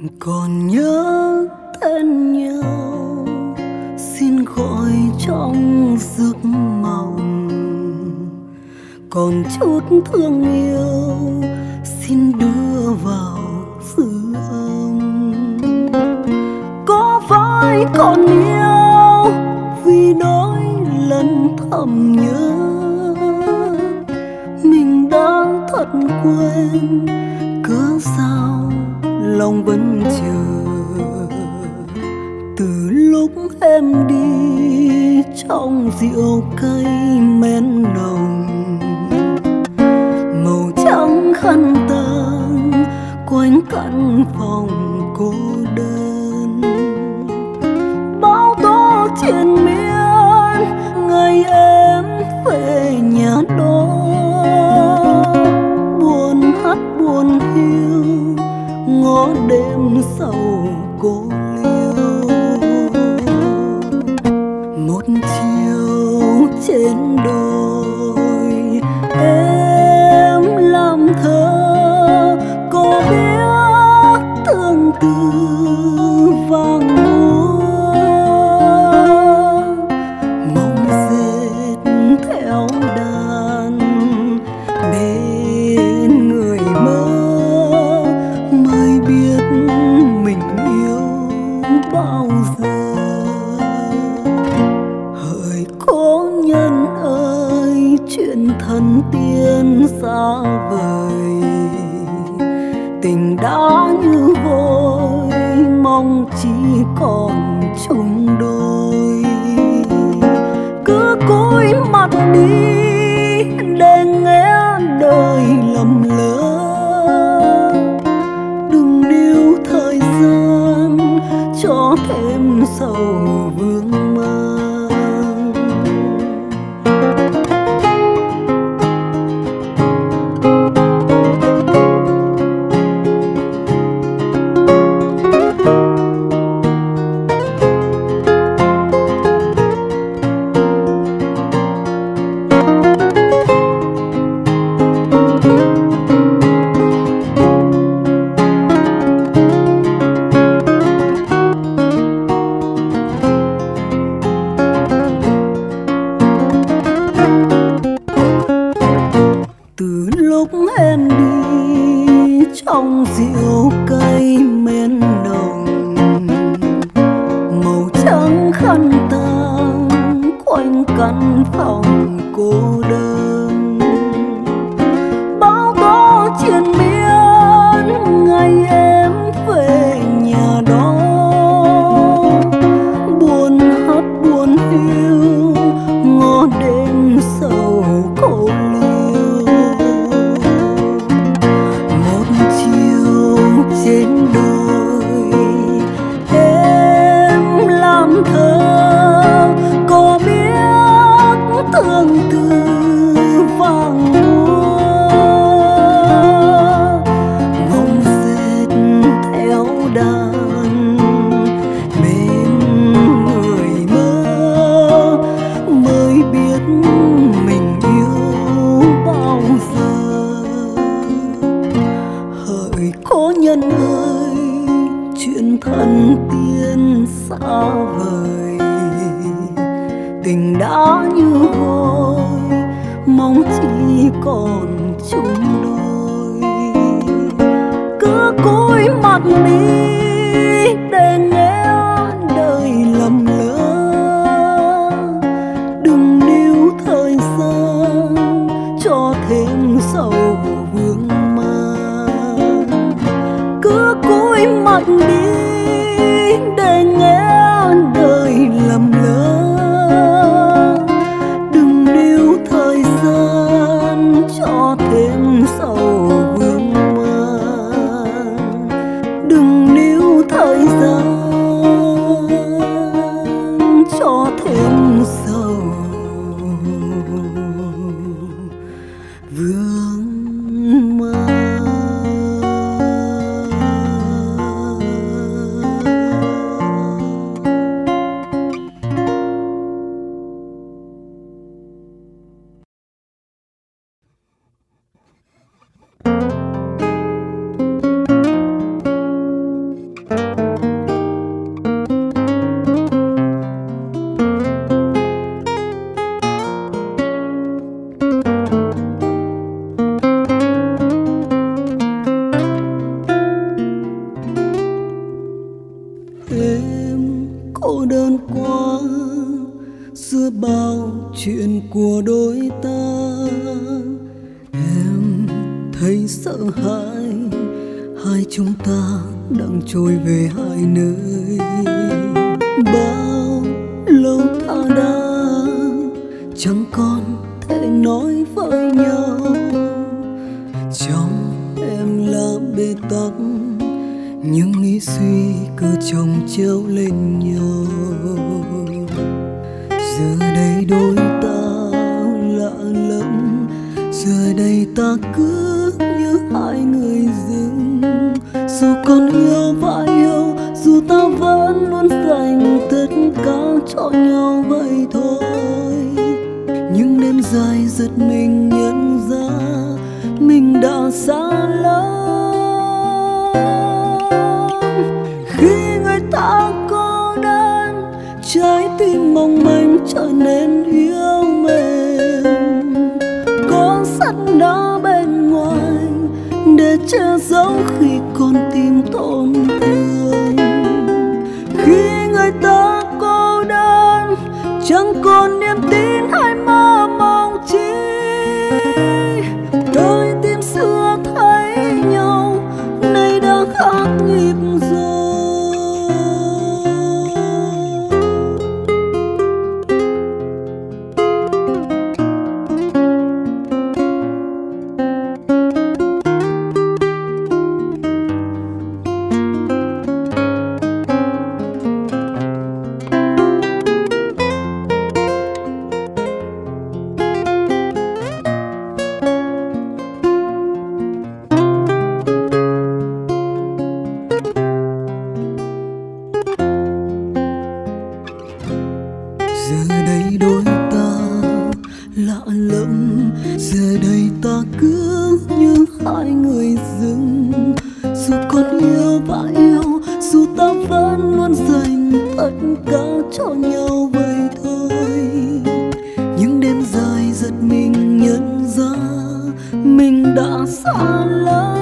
Còn nhớ tên nhau, xin gọi trong giấc mộng. Còn chút thương yêu, xin đưa vào dư âm. Có phải còn yêu vì đôi lần thầm nhớ, mình đã thật quên, cớ sao lòng vẫn chờ. Từ lúc em đi trong rượu cây men nồng, màu trắng khăn tang quanh căn phòng cô đơn. Bao tố triền miên ngày em về nhà đó, buồn hát buồn hiu ngõ đêm sầu cô liêu. Một chiều trên đồi em làm thơ, cô biết tương tư vàng úa. Mong dệt theo đàn bên người mơ, mới biết mình yêu bao giờ. Hỡi cố nhân ơi, chuyện thần tiên xa vời, tình đã như vôi, mong chỉ còn chung đôi. Cứ cúi mặt đi để nghe đời lầm lỡ, đừng níu thời gian cho thêm sầu vương mang. Từ lúc em đi trong rượu cây men nồng, màu trắng khăn tang quanh căn phòng cô đơn. Bao tố triền miên ngày em về nhà đó, buồn hát buồn hiu ngõ đêm sầu cô liêu. Một chiều trên đồi em làm thơ, có biết tương tư vàng úa. Mong dệt theo đàn bên người mơ, mới biết mình yêu bao giờ. Hỡi cố nhân ơi, chuyện thần tiên xa vời, tình đã như vôi, mong chỉ còn chung đôi. Cứ cúi mặt đi để nghe đời lầm lỡ, đừng níu thời gian cho thêm sầu vương mang. Cứ cúi mặt đi để nghe đời lầm lỡ, đừng níu thời gian cho thêm sầu vương mang. Đừng níu thời gian cho thêm sầu vương mang. xưa bao chuyện của đôi ta, em thấy sợ hãi, hai chúng ta đang trôi về hai nơi. Bao lâu ta đã chẳng còn thể nói với nhau, trong em là bế tắc, nhưng nghĩ suy cứ chồng chéo lên nhau. Giờ đây đôi ta lạ lẫm, giờ đây ta cứ như hai người dưng. Dù còn yêu và yêu, dù ta vẫn luôn dành tất cả cho nhau vậy thôi. Nhưng đêm dài giật mình nhận ra mình đã xa lắm. Khi người ta cô đơn, trái tim mong manh trở nên yếu mềm. Có sắt đá bên ngoài để che giấu khi con tim tổn thương. Khi người ta cô đơn, chẳng còn niềm tin hay mơ mộng chi. Đôi tim xưa thấy nhau, nay đã khác nhịp rồi. Giờ đây đôi ta lạ lẫm, giờ đây ta cứ như hai người dưng. Dù còn yêu và yêu, dù ta vẫn luôn dành tất cả cho nhau vậy thôi. Nhưng đêm dài giật mình nhận ra mình đã xa lắm.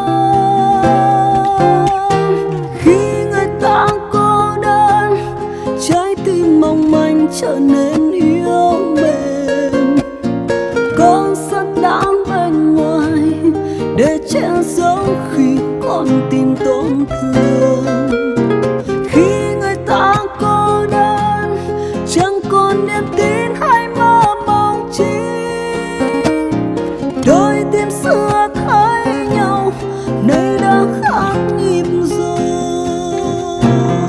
Khi người ta cô đơn, trái tim mong manh trở nên yếu mềm. Có sắt đá bên ngoài để che giấu khi con tim tổn thương. Khi người ta cô đơn, chẳng còn niềm tin hay mơ mộng chi. Đôi tim xưa thấy nhau, nay đã khác nhịp rồi.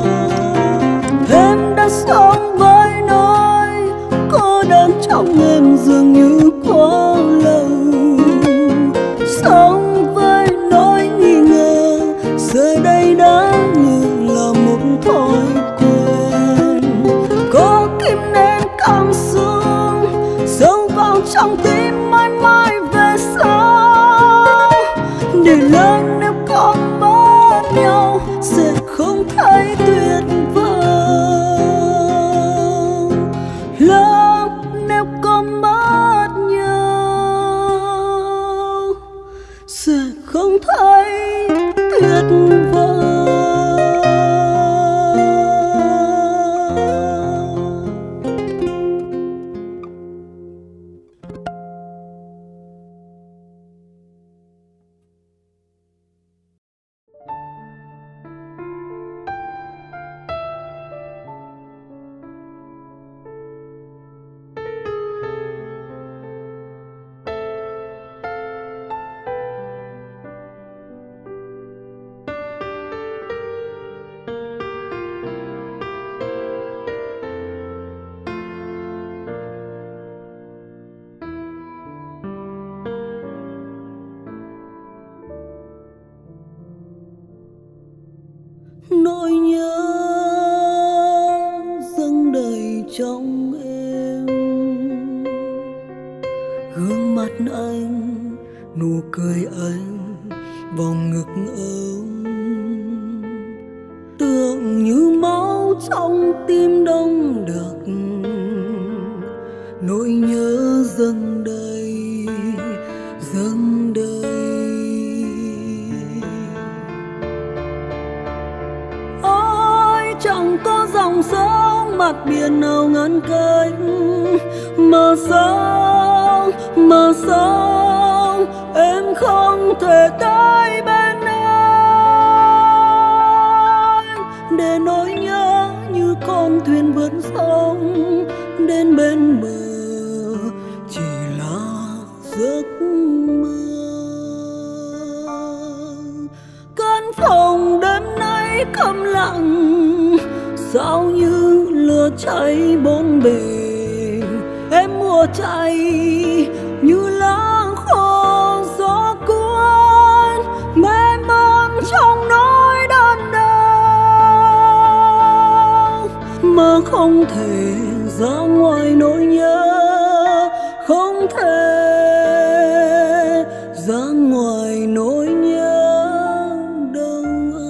Em đã sống với nỗi cô đơn trong em dường như quá lâu. Sống với nỗi nghi ngờ, giờ đây đã như là một thói quen. Có kim nên cảm xúc sâu vào trong tim mãi mãi về sau. Để lớn nếu có mất nhau sẽ không thấy tuyệt vời. Lớn nếu có mất nhau sẽ không thấy tuyệt vời. Nỗi nhớ dâng đầy trong em, gương mặt anh, nụ cười anh, vòng ngực ấm, tưởng như máu trong tim đông đặc. Nỗi nhớ dâng đầy, dâng đầy. Chẳng có dòng sông mặt biển nào ngăn cách. Mà sao em không thể tới bên anh, để nỗi nhớ như con thuyền vượt sông đến bên bờ chỉ là giấc mơ. Căn phòng đêm nay câm lặng, sao như lửa cháy bốn bề. Em mùa cháy như lá khô gió cuốn, mê man trong nỗi đớn đau. Mà không thể ra ngoài nỗi nhớ, không thể ra ngoài nỗi nhớ đâu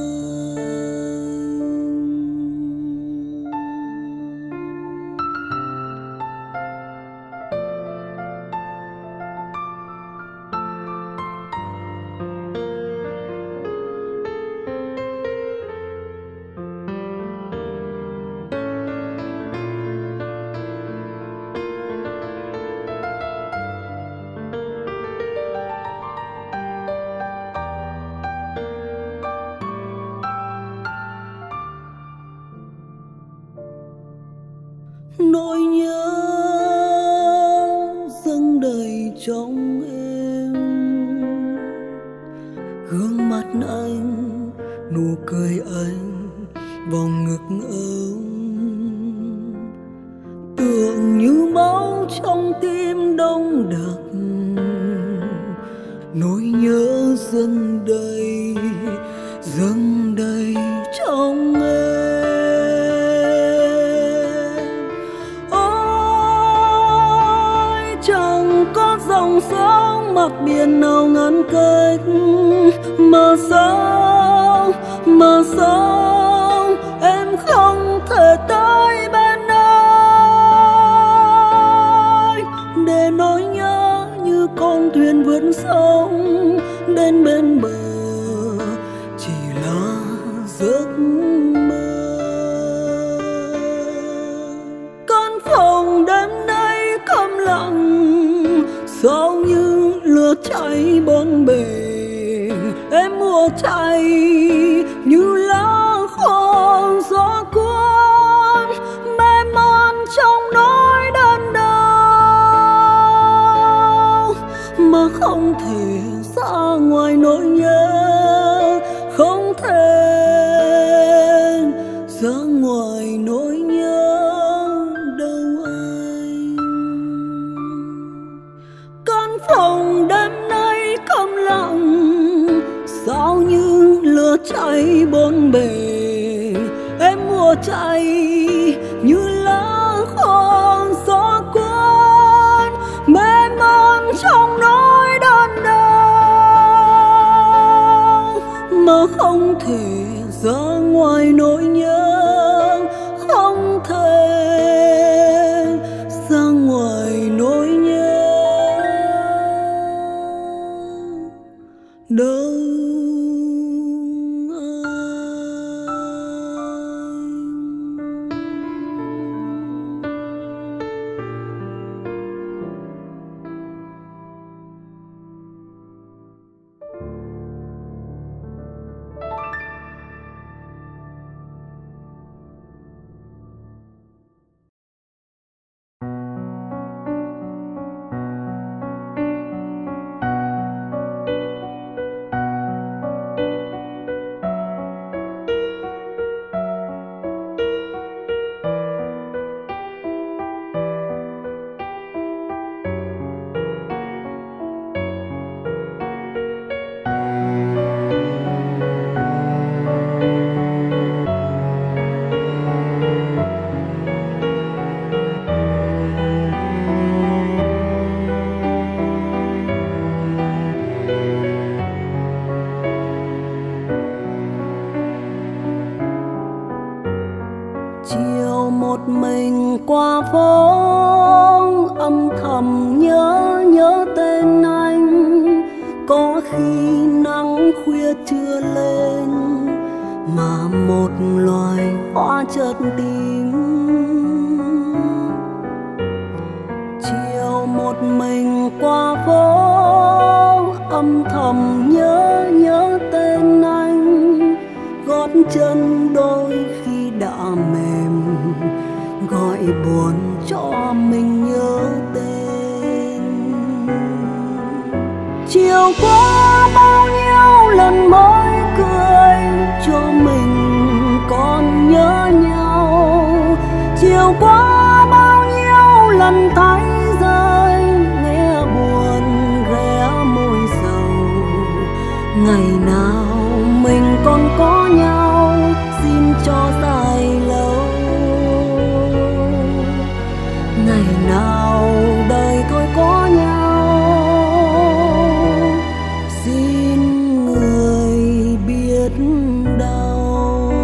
nỗi nhớ dâng đầy trong em. Gương mặt anh, nụ cười anh, vòng ngực ấm, tưởng như máu trong tim đông đặc. Nỗi nhớ dâng đầy trong em. Dòng sóng mặt biển nào ngăn cách. Mà sao em không thể tới bên anh, để nỗi nhớ như con thuyền vượt sông đến bên bờ chỉ là giấc mơ. Căn phòng đêm nay câm lặng, sao như lửa cháy bốn bề. Em mùa cháy như lá khô gió cuốn, mê man trong nỗi đớn đau. Mà không thể ra ngoài nỗi nhớ, không thể ra ngoài nỗi nhớ đâu anh. Căn phòng đêm nay câm lặng, sao như lửa cháy bốn bề. Em mùa cháy như lá khô gió cuốn, mê man trong nỗi đớn đau. Mà không thể ra ngoài nỗi nhớ, không thể ra ngoài nỗi nhớ đâu. Chiều một mình qua phố, âm thầm nhớ tên anh. Có khi nắng khuya chưa lên, mà một loài hoa chợt tím. Chiều một mình qua phố âm thầm nhớ tên anh, gót chân đôi khi đã mềm gọi buồn cho mình nhớ tên. Chiều qua bao nhiêu lần mới cười cho mình còn nhớ nhau, chiều qua bao nhiêu lần thấy rơi nghe buồn ghé môi sầu. Ngày nào mình còn có nhau xin cho dài lâu, ngày nào đời thôi có nhau xin người biết đâu.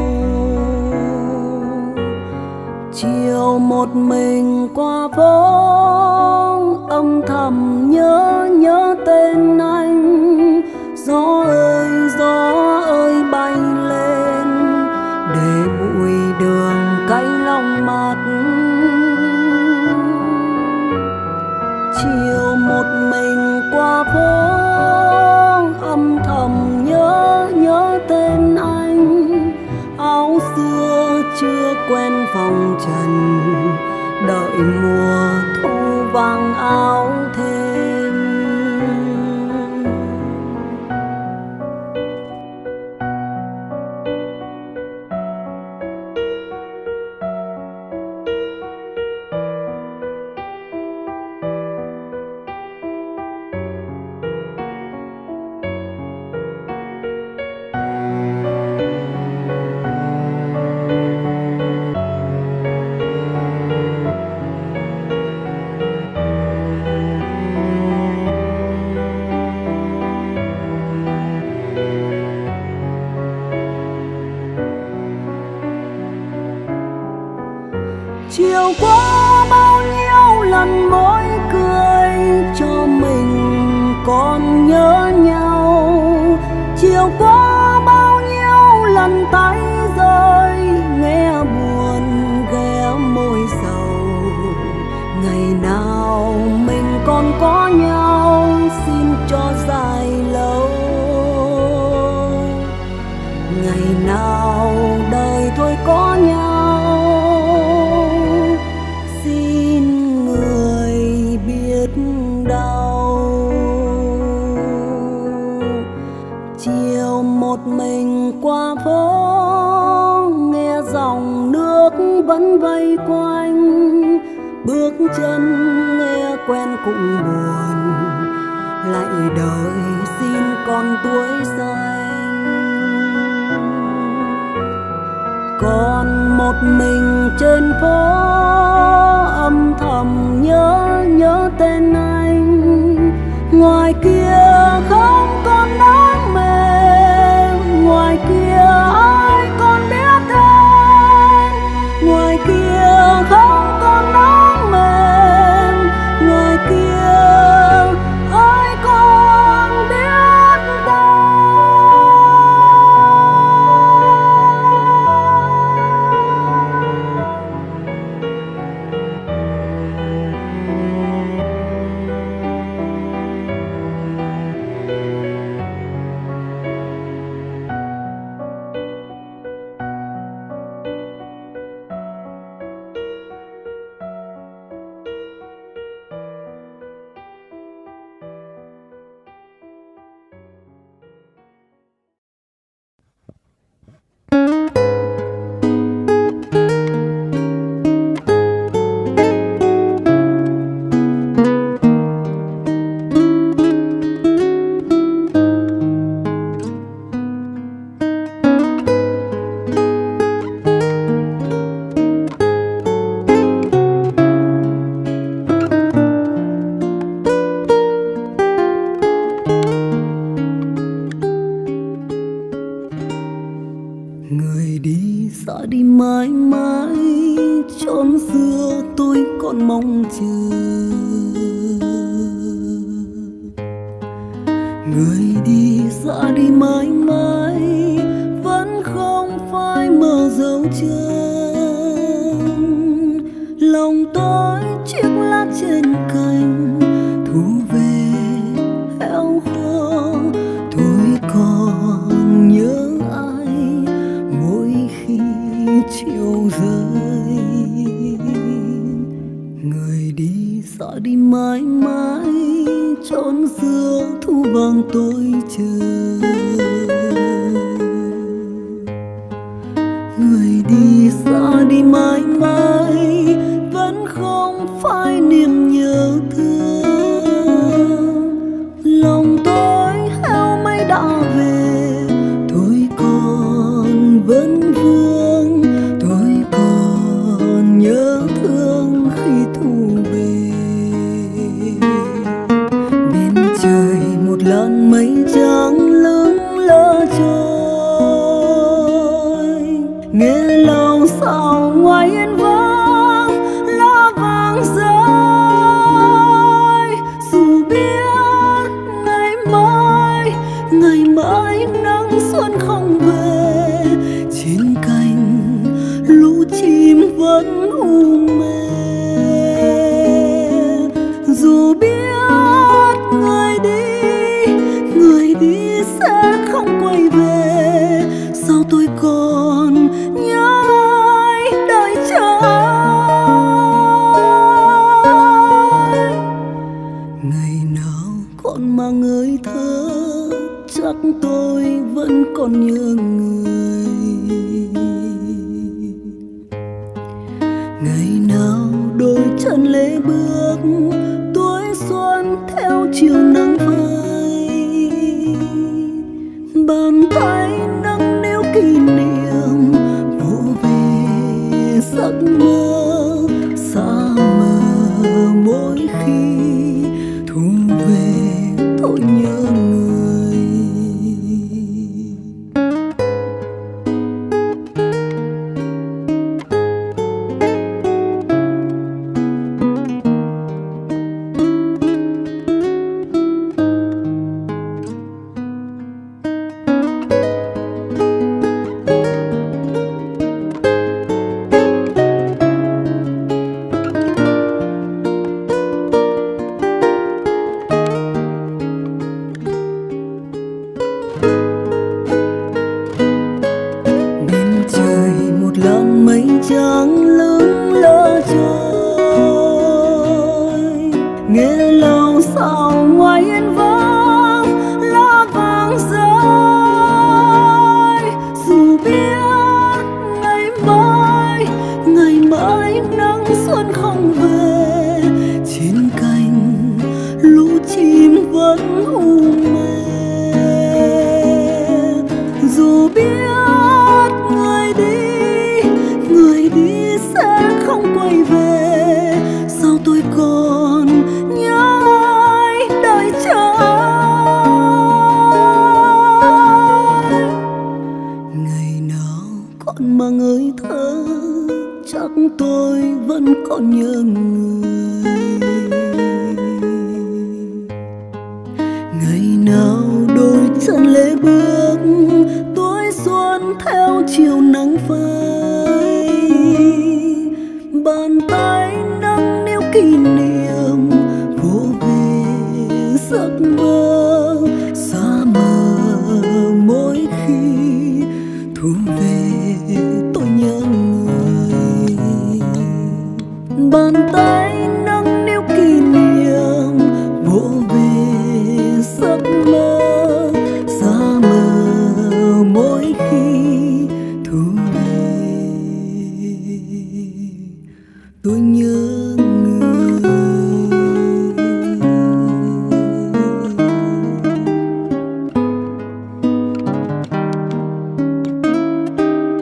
Chiều một mình qua phố âm thầm nhớ tên anh, gió ơi bay lên để bụi đường cay lòng mắt. Chiều một mình qua phố âm thầm nhớ tên anh, áo xưa chưa quen phòng trần đợi mùa thu vàng áo thêm. Chiều qua bao nhiêu lần mỗi cười cho mình còn nhớ nhau, chiều qua bao nhiêu lần tay rơi nghe buồn ghé môi sầu. Ngày nào mình còn có nhau xin cho dài lâu, ngày nào đời thôi có nhau một mình qua phố nghe dòng nước vẫn vây quanh, bước chân nghe quen cũng buồn lại đợi xin con tuổi xanh. Còn một mình trên phố âm thầm nhớ tên anh, ngoài kia không còn nắng mềm, ngoài kia ai còn biết anh, ngoài kia không còn nắng mềm, ngoài kia ai còn biết đâu. Người đi xa đi mãi mãi, chốn xưa tôi còn mong chờ. Người đi xa đi mãi mãi, vẫn không chân. Lòng tôi chiếc lá trên cành thu về héo khô, tôi còn nhớ ai mỗi khi chiều rơi. Người đi xa đi mãi mãi chốn giữa thu vàng tôi chờ. Người đi xa đi mãi mãi vẫn không phải niềm nhớ thương. Lòng tôi heo mấy đã về, tôi còn vấn vương, tôi còn nhớ thương khi thu về. Bên trời một làn mây trắng lững lờ trôi, nghe lâu sao ngoài yên vắng lá vàng rơi. Dù biết ngày mai nắng xuân không về, trên cành lũ chim vẫn u mê. Dù biết người đi sẽ không quay về, sao tôi còn nhớ ai đợi chờ ai. Ngày nào còn mang ngây thơ, chắc tôi vẫn còn nhớ người. Ngày nào đôi chân lê bước tuổi xuân theo chiều nắng phai, bàn tay nâng niu kỷ niệm vỗ về giấc mơ xa mờ. Mỗi khi thu về tôi nhớ người. Làn mây trắng lững lờ trôi, nghe lâu sao ngoài yên vắng lá vàng rơi. Dù biết ngày mai nắng xuân không về, trên cành lũ chim vẫn u mê. Dù biết người đi sẽ không quay về, sao tôi còn nhớ ai đợi chờ ai. Ngày nào còn mang ngây thơ, chắc tôi vẫn còn nhớ người. Ngày nào đôi chân lê bước tuổi xuân theo chiều nắng phai, bàn tay nâng niu kỷ niệm vỗ về giấc mơ xa mờ. Mỗi khi thu về tôi nhớ người, bàn tay nâng niu kỷ niệm vỗ về giấc mơ xa mờ. Mỗi khi thu về tôi nhớ người.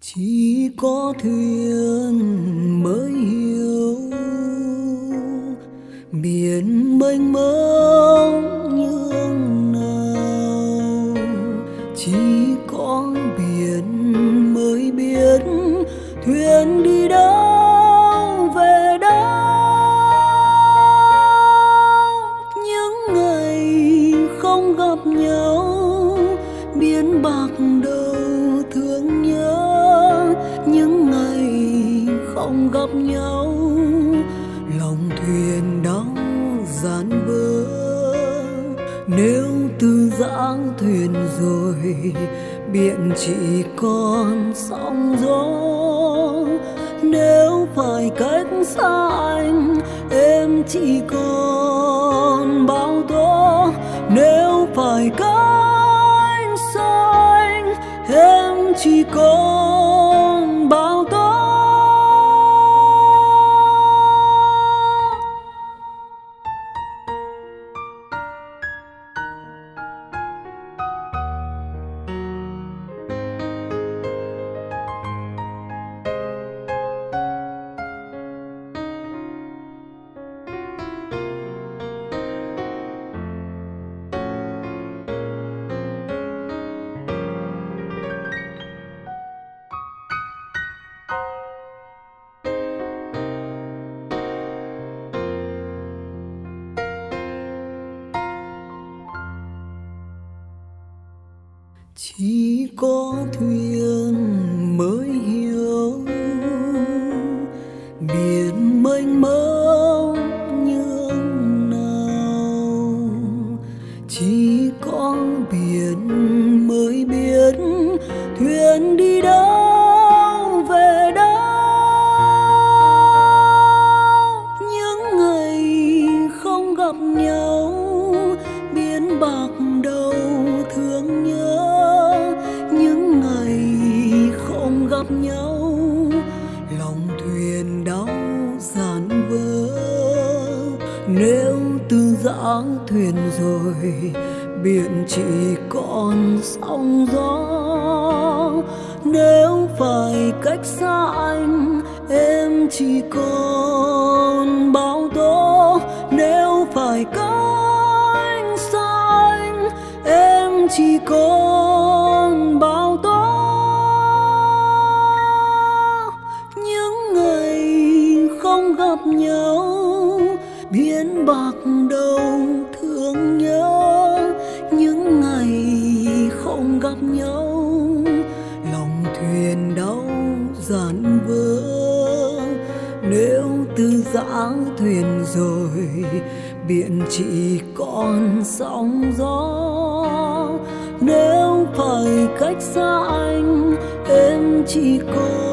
Chỉ có thuyền mới hiểu biển mênh mông nhường nào. Chỉ có biển mới biết thuyền đi đâu về đâu. Những ngày không gặp nhau biến bạc đầu thương nhớ. Những ngày không gặp nhau lòng thuyền đau giàn vỡ. Nếu từ giã thuyền rồi biển chỉ còn sóng gió. Nếu phải cách xa anh em chỉ còn bão tố. Nếu phải cách xa anh em chỉ còn bão tố. Chỉ có thuyền mới hiểu biển mênh mông nhường nào. Chỉ có biển mới biết thuyền đi đâu về đâu. Những ngày không gặp nhau biến bạc đầu thương nhớ. Những ngày không gặp nhau lòng thuyền đau giàn vỡ. Nếu từ giã thuyền rồi biển chỉ còn sóng gió. Nếu phải cách xa anh em chỉ còn bão tố. Nếu phải cách xa anh em chỉ còn bão tố. Những ngày không gặp nhau biến bạc đầu thương nhớ. Những ngày không gặp nhau lòng thuyền đau giàn vỡ. Nếu từ giã thuyền rồi biển chỉ còn sóng gió. Nếu phải cách xa anh em chỉ còn